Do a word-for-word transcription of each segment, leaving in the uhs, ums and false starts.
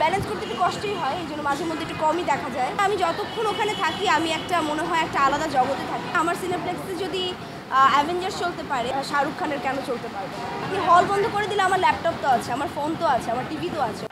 Balance করতে একটু কষ্টই হয়, এই জন্য মাঝে মধ্যে একটু কমই দেখা যায়। আমি যতক্ষণ ওখানে থাকি আমি একটা মনে হয় একটা আলাদা জগতে থাকি। আমার সিনেপ্লেক্সে যদি অ্যাভেঞ্জার্স চলতে পারে, শাহরুখ খানের কেন চলতে পারবে না? আপনি হল বন্ধ করে দিলে আমার ল্যাপটপ তো আছে, আমার ফোন তো আছে, আমার টিভি তো আছে।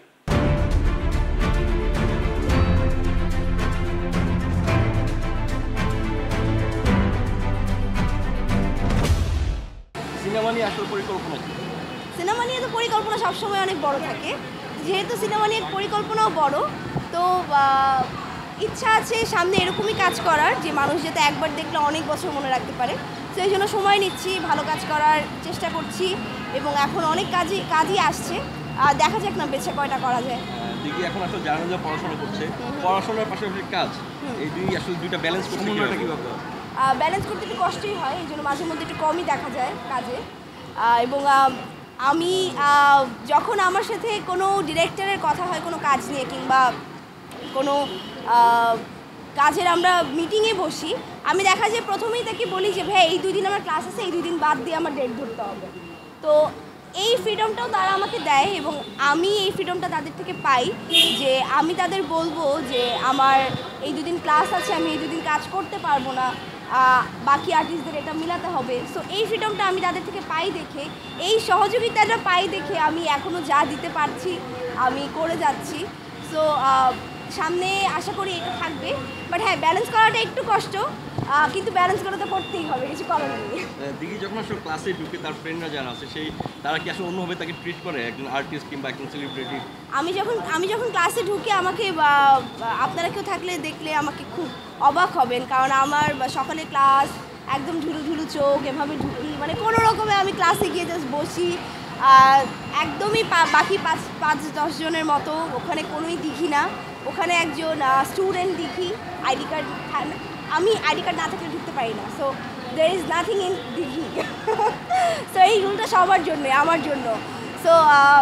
সিনেমা নিয়ে আসল পরিকল্পনা কি? সিনেমা নিয়ে তো পরিকল্পনা সবসময় অনেক বড় থাকে, যেহেতু সিনেমা নিয়ে পরিকল্পনাও বড়, তো ইচ্ছা আছে সামনে এরকমই কাজ করার, যে মানুষ যাতে একবার দেখলে অনেক বছর মনে রাখতে পারে। সেই জন্য সময় নিচ্ছি, ভালো কাজ করার চেষ্টা করছি, এবং এখন অনেক কাজই কাজই আসছে, আর দেখা যাক না বেছে কয়টা করা যায়। দিদি এখন আসলে জানা যায় পড়াশোনা করছে, পড়াশোনার পাশাপাশি কাজ, এই দুই আসলে দুইটা ব্যালেন্স করতে কীভাবে? ব্যালেন্স করতে একটু কষ্টই হয়, এই জন্য মাঝে মধ্যে একটু কমই দেখা যায় কাজে। এবং আমি যখন আমার সাথে কোনো ডিরেক্টরের কথা হয় কোনো কাজ নিয়ে, কিংবা কোনো কাজের আমরা মিটিংয়ে বসি, আমি দেখা যায় প্রথমেই তাকে বলি যে ভাই এই দুই দিন আমার ক্লাস আছে, এই দুই দিন বাদ দিয়ে আমার ডেট ধরতে হবে। তো এই ফ্রিডমটাও তারা আমাকে দেয়, এবং আমি এই ফ্রিডমটা তাদের থেকে পাই, যে আমি তাদের বলবো যে আমার এই দুদিন ক্লাস আছে, আমি এই দুদিন কাজ করতে পারবো না, বাকি আর্টিস্টদের এটা মিলাতে হবে। সো এই ফ্রিডমটা আমি তাদের থেকে পাই দেখে, এই সহযোগিতাটা পাই দেখে আমি এখনও যা দিতে পারছি আমি করে যাচ্ছি। সো সামনে আশা করি এটা থাকবে, বাট হ্যাঁ ব্যালেন্স করাটা একটু কষ্ট, কিন্তু ব্যালেন্স করা তো করতেই হবে, কিছু করার নেই। দিদি যখন আসলে ক্লাসে ঢুকে তার ফ্রেন্ডরা যারা আছে সেই তারা কি আসলে অন্যভাবে তাকে ট্রিট করে একজন আর্টিস্ট কিংবা একজন সেলিব্রিটি? আমি যখন আমি যখন ক্লাসে ঢুকে আমাকে আপনারা কেউ থাকলে দেখলে আমাকে খুব অবাক হবেন, কারণ আমার সকালে ক্লাস একদম ঝুলু ঝুলু চোখ, এভাবে ঢুকি, মানে কোনো রকমে আমি ক্লাসে গিয়ে জাস্ট বসি, একদমই বাকি পাঁচ পাঁচ দশ জনের মতো ওখানে কোনোই দেখি না। ওখানে একজন স্টুডেন্ট দেখি, আইডি কার্ড, আমি আইডি কার্ড না থাকলে ঢুকতে পারি না। So there is nothing in দিঘি। সো এই রুলটা সবার জন্য, আমার জন্য। সো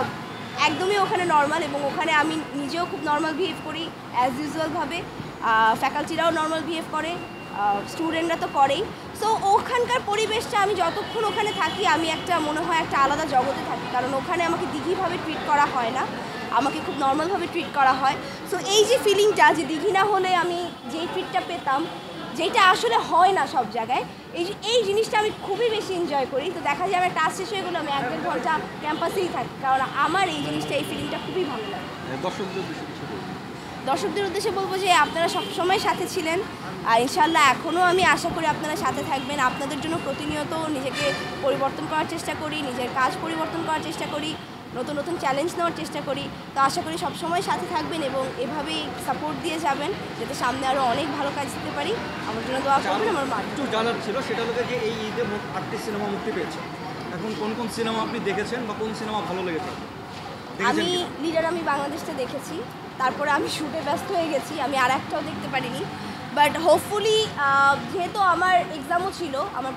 একদমই ওখানে নর্মাল, এবং ওখানে আমি নিজেও খুব নর্মাল বিহেভ করি অ্যাজ ইউজুয়ালভাবে, ফ্যাকাল্টিরাও নর্মাল বিহেভ করে, স্টুডেন্টরা তো করেই। সো ওখানকার পরিবেশটা আমি যতক্ষণ ওখানে থাকি আমি একটা মনে হয় একটা আলাদা জগতে থাকি, কারণ ওখানে আমাকে দিঘিভাবে ট্রিট করা হয় না, আমাকে খুব নর্মালভাবে ট্রিট করা হয়। সো এই যে ফিলিংটা, যে দিঘি না হলে আমি যেই ট্রিটটা পেতাম, যেটা আসলে হয় না সব জায়গায়, এই এই জিনিসটা আমি খুবই বেশি এনজয় করি। তো দেখা যায় আমার ক্লাস শেষ হয়ে গেলো আমি এক দেড় ঘন্টা ক্যাম্পাসেই থাকি, কারণ আমার এই জিনিসটা, এই ফিলিংটা খুবই ভালো লাগে। দর্শকদের উদ্দেশ্যে কিছু বলবো? দর্শকদের উদ্দেশ্যে বলবো যে আপনারা সবসময় সাথে ছিলেন, আর ইনশাল্লাহ এখনও আমি আশা করি আপনারা সাথে থাকবেন। আপনাদের জন্য প্রতিনিয়ত নিজেকে পরিবর্তন করার চেষ্টা করি, নিজের কাজ পরিবর্তন করার চেষ্টা করি, নতুন নতুন চ্যালেঞ্জ নেওয়ার চেষ্টা করি। তো আশা করি সবসময় সাথে থাকবেন এবং এভাবেই সাপোর্ট দিয়ে যাবেন, যাতে সামনে আরও অনেক ভালো কাজ দিতে পারি। আমার জন্য দোয়া করবেন। আমার মা একটু জানার ছিল সেটা হলো যে এই ঈদে মোট আটটি সিনেমা মুক্তি পেয়েছে, এখন কোন কোন সিনেমা আপনি দেখেছেন বা কোন সিনেমা ভালো লেগেছে? আমি লিডার আমি বাংলাদেশটা দেখেছি, তারপরে আমি শুটে ব্যস্ত হয়ে গেছি, আমি আর একটাও দেখতে পারিনি। বাট হোপফুলি, যেহেতু আমার এক্সামও ছিল, আমার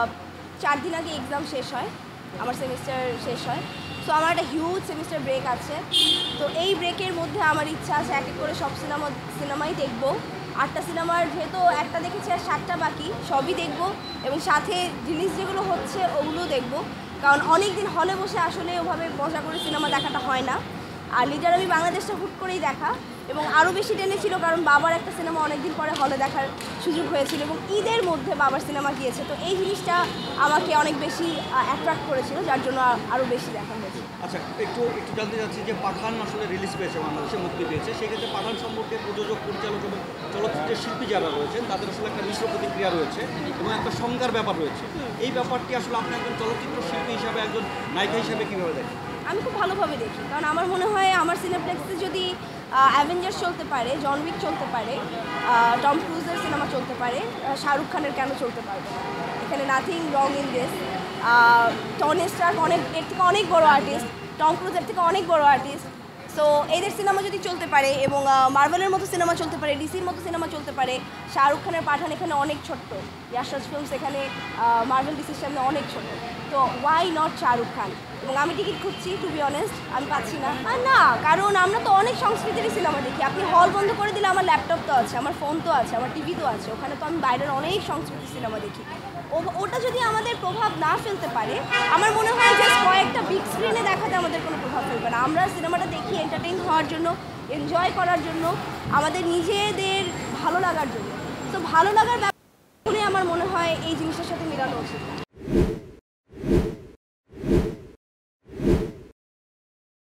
চার দিন আগে এক্সাম শেষ হয়, আমার সেমিস্টার শেষ হয়, সো আমার একটা হিউজ সেমিস্টার ব্রেক আছে। তো এই ব্রেকের মধ্যে আমার ইচ্ছা আছে এক এক করে সব সিনেমা সিনেমাই দেখবো। আটটা সিনেমার যেহেতু একটা দেখেছি আর সাতটা বাকি, সবই দেখবো, এবং সাথে রিলিজ যেগুলো হচ্ছে ওগুলোও দেখবো, কারণ অনেক দিন হলে বসে আসলে ওভাবে মজা করে সিনেমা দেখাটা হয় না। আর লিডার আমি বাংলাদেশটা হুট করেই দেখা, এবং আরও বেশি টেনেছিল কারণ বাবার একটা সিনেমা অনেকদিন পরে হলে দেখার সুযোগ হয়েছিল, এবং ঈদের মধ্যে বাবার সিনেমা গিয়েছে। তো এই জিনিসটা আমাকে অনেক বেশি অ্যাট্রাক্ট করেছিল, যার জন্য আরও বেশি দেখা হয়েছে। আচ্ছা, একটু একটু জানতে চাচ্ছি যে পাঠান আসলে রিলিজ পেয়েছে, বাংলাদেশে মুক্তি পেয়েছে, সেক্ষেত্রে পাঠান সম্পর্কে প্রযোজক, পরিচালক এবং চলচ্চিত্রের শিল্পী যারা রয়েছেন তাদের আসলে একটা মিশ্র প্রতিক্রিয়া রয়েছে এবং একটা সংজ্ঞার ব্যাপার রয়েছে। এই ব্যাপারটি আসলে আপনি একজন চলচ্চিত্র শিল্পী হিসাবে, একজন নায়িকা হিসাবে কীভাবে দেখেন? আমি খুব ভালোভাবে দেখি, কারণ আমার মনে হয় আমার সিনেপ্লেক্সে যদি অ্যাভেঞ্জার্স চলতে পারে, জন উইক চলতে পারে, টম ক্রুজের সিনেমা চলতে পারে, শাহরুখ খানের কেন চলতে পারবে না? এখানে nothing wrong in this. Tony Stark অনেক এর থেকে অনেক বড় আর্টিস্ট, টম ক্রুজের থেকে অনেক বড় আর্টিস্ট। সো এদের সিনেমা যদি চলতে পারে, এবং মার্ভেলের মতো সিনেমা চলতে পারে, ডিসির মতো সিনেমা চলতে পারে, শাহরুখ খানের পাঠান এখানে অনেক ছোট্ট, ইয়াশরাজ ফিল্মস এখানে মার্ভেল ডিসির সামনে অনেক ছোট, তো ওয়াই নট শাহরুখ খান? এবং আমি টিকিট খুঁজছি, টু বি অনেস্ট আমি পাচ্ছি না। আর না, কারণ আমরা তো অনেক সংস্কৃতিরই সিনেমা দেখি। আপনি হল বন্ধ করে দিলে আমার ল্যাপটপ তো আছে, আমার ফোন তো আছে, আমার টিভি তো আছে, ওখানে তো আমি বাইরের অনেক সংস্কৃতির সিনেমা দেখি। ও- ওটা যদি আমাদের প্রভাব না ফেলতে পারে, আমার মনে হয় জাস্ট কয়েকটা বিগ স্ক্রিনে দেখাতে আমাদের কোনো প্রভাব ফেলবে না। আমরা সিনেমাটা দেখি এন্টারটেইন হওয়ার জন্য, এনজয় করার জন্য, আমাদের নিজেদের ভালো লাগার জন্য। তো ভালো লাগার ব্যাপারে আমার মনে হয় এই জিনিসটার সাথে মেলানো উচিত।